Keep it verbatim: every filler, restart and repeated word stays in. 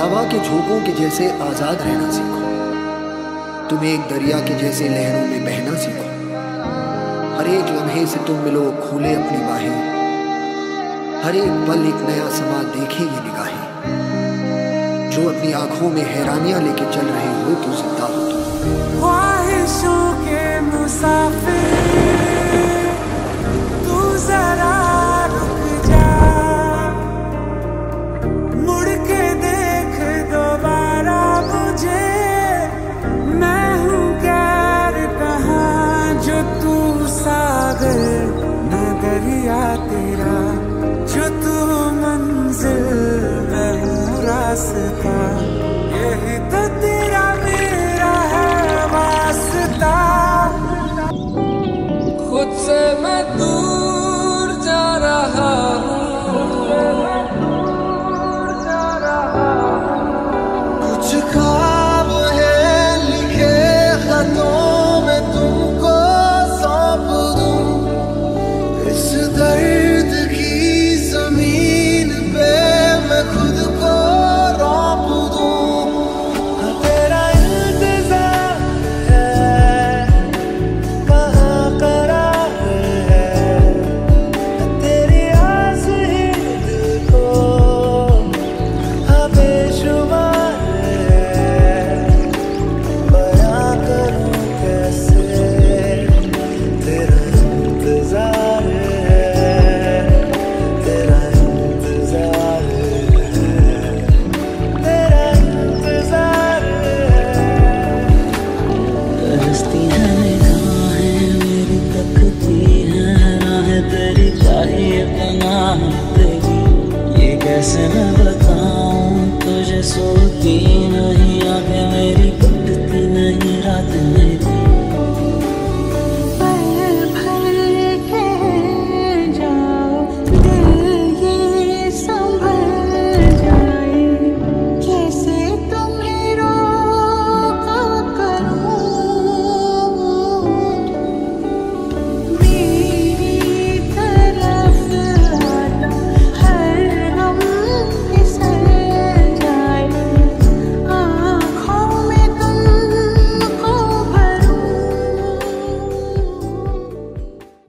हवा के झोंकों के जैसे आजाद रहना सीखो। तुम एक दरिया के जैसे लहरों में बहना सीखो। हर एक लम्हे से तुम मिलो खोले अपनी बाहें। हर एक पल एक नया समा देखे ये निगाहें। जो अपनी आंखों में हैरानियां लेके चल रहे हो तो जिंदा हो तुम। ख्वाहिशों के मुसाफिर तू जरा रुक जा, मुड़ के देख दोबारा मुझे। मैं हूँ गैर कहाँ जो तू सागर न दरिया तेरा, जो तू मंजिल मैं हूँ रास्ता। यही तो तेरा मेरा है वास्ता। खुद से मैं दूर जा रहा हूँ, कुछ ख्वाब है लिखे खतों में तुमको सौंप दूं। इस दर्द की जमीन पे मैं खुद को रौंप दूं। तेरा इंतजार है कहाँ करार है, तेरी आस ही दिल को हाँ बेशुमार है। बयां करूं कैसे तेरा इंतजार है, तेरा इंतजार है, तेरा इंतजार है। तरसती है निगाहें मेरी, तकती है राहें तेरी, चाहिए पनाह तेरी। ये कैसे मैं बताऊं तुझे, सोती नहीं आंखें मेरी।